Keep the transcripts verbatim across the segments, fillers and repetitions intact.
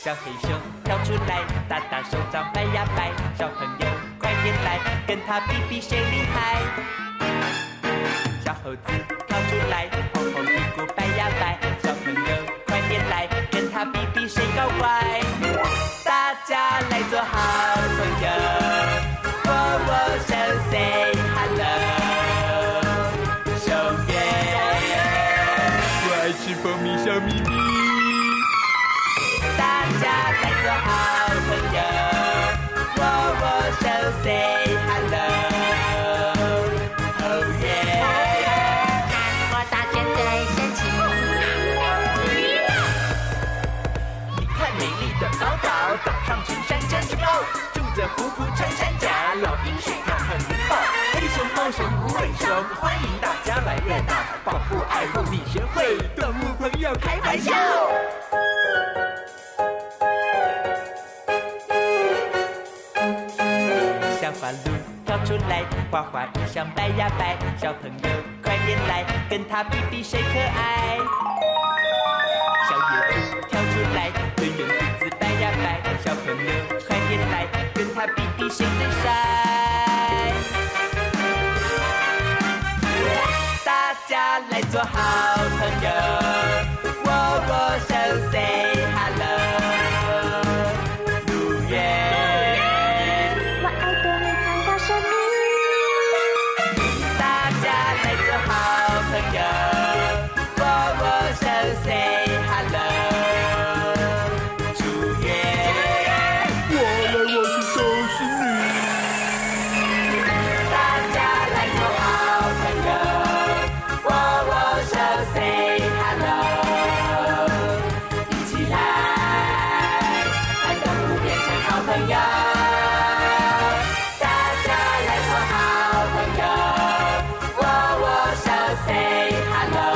小黑熊跳出来，大大手掌摆呀摆，小朋友快点来，跟他比比谁厉害。小猴子跳出来，红红屁股摆呀摆，小朋友快点来，跟他比比谁搞怪。大家来做好朋友，握握手 say hello。熊爷，我爱吃蜂蜜小咪咪。大家来做好朋友，握握手 say hello。Oh yeah！ 我大天最神奇。 你看美丽的宝岛，岛上群山真是高，住着虎虎穿山甲，老鹰水跳很棒。黑熊、猫熊、无尾熊，欢迎大家来热闹，保护爱护理学会，动物朋友开玩笑。小花鹿跳出来，花花衣裳摆呀摆，小朋友快点来，跟他比比谁可爱。小野猪跳出来，圆圆肚子摆呀摆，小朋友快点来，跟他比比谁最帅。大家来做好朋友，握握手 say hello。如愿。 我爱多美创造生命。 大家来做好朋友，握握手 say hello。祝愿我来我是寿星女。大家来做好朋友，握握手 say hello。一起来，和动物变成好朋友。Say hello，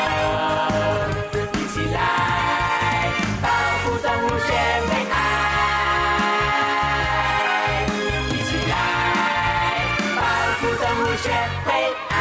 一起来保护动物学会爱，一起来保护动物学会爱。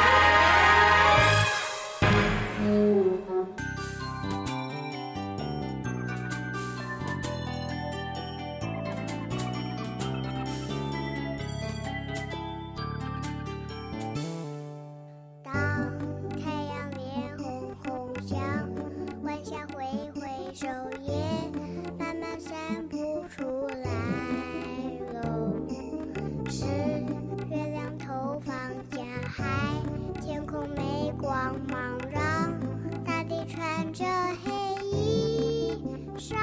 手也慢慢散布出来喽，是月亮头放假海，天空没光芒，让大地穿着黑衣裳。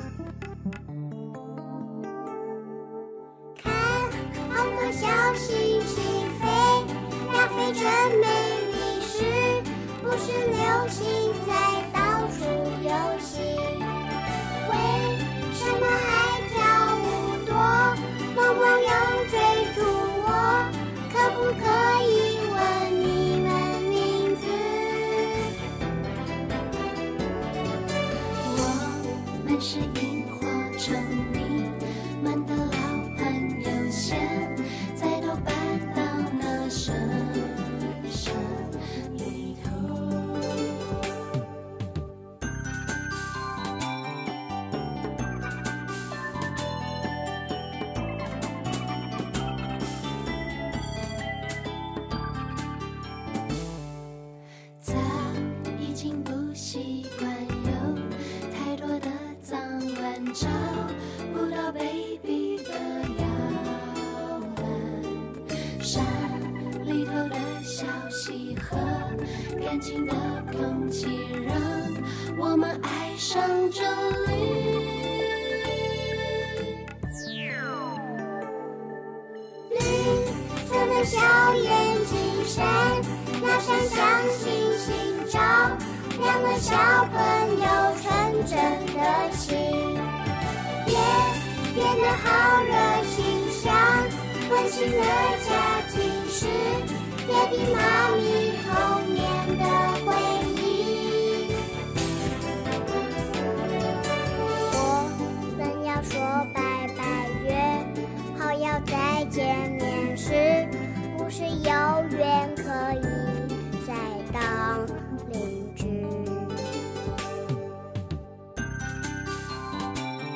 看，好多小星星飞呀飞，真美丽，是不是流星在到处游行？为什么海角无多，梦梦又追逐我？可不可以问你们名字？ 我们是萤火虫，你们的老朋友，现在都搬到那深山里头。早已经不习惯有太多的脏乱，找不到 baby 的摇篮。山里头的小溪和干净的空气，让我们爱上这里。 绿色的小眼睛闪呀闪，像星星照亮了小朋友纯真的心。别变得好热情，像温馨的家庭是爹地妈咪童年的回忆。我们要说拜拜，约好要再见面时，不是有缘可以再当邻居。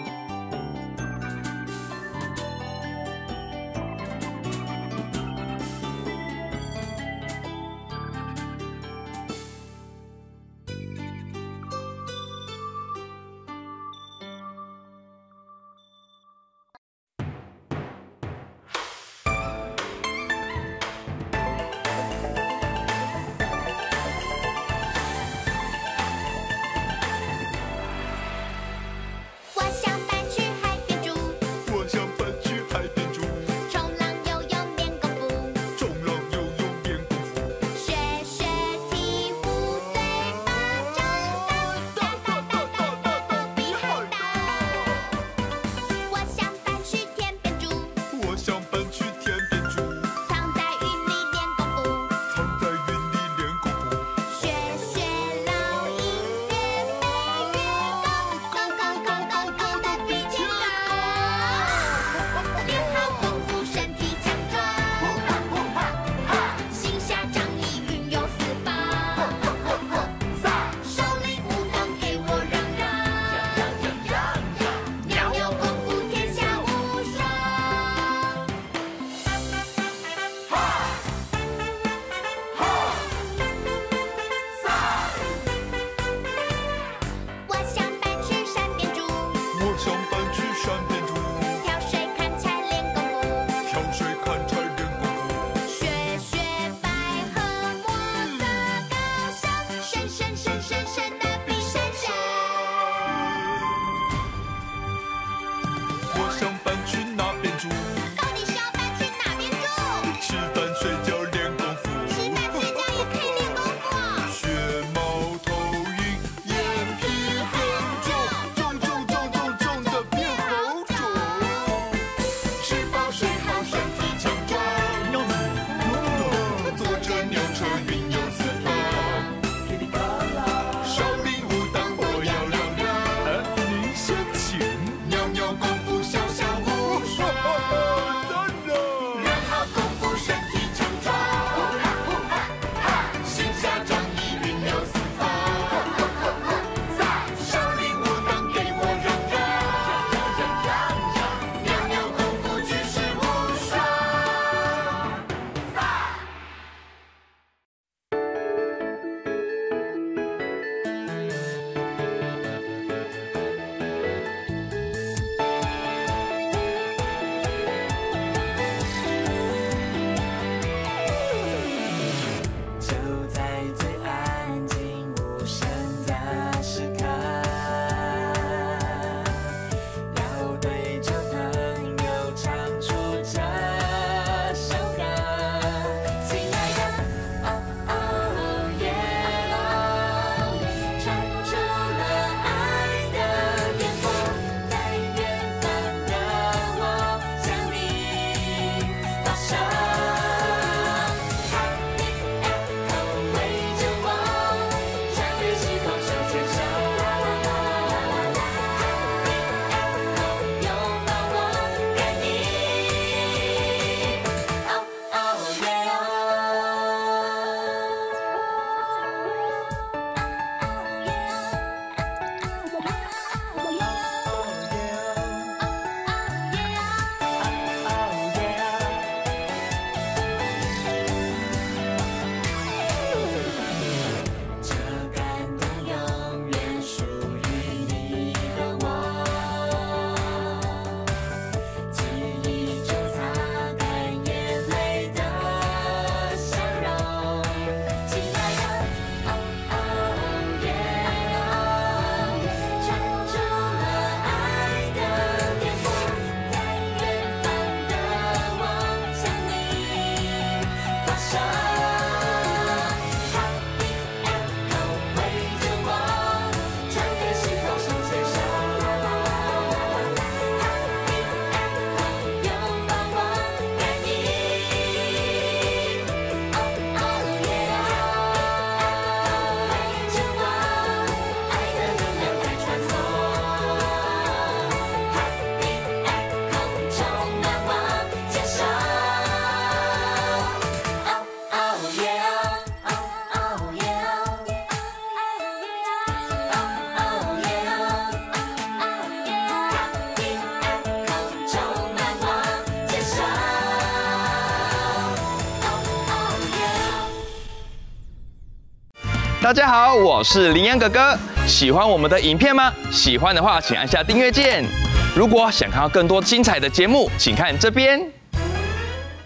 大家好，我是羚羊哥哥。喜欢我们的影片吗？喜欢的话，请按下订阅键。如果想看到更多精彩的节目，请看这边。